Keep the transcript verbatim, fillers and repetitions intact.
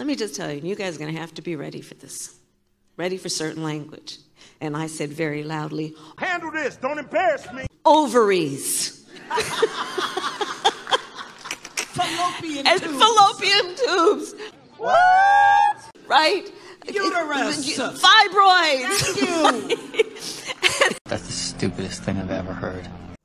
me just tell you, you guys are going to have to be ready for this. Ready for certain language. And I said very loudly, handle this, don't embarrass me. Ovaries. Fallopian and tubes. fallopian tubes. What? Right? Uterus. Fibroids. Thank you. That's the stupidest thing I've ever heard.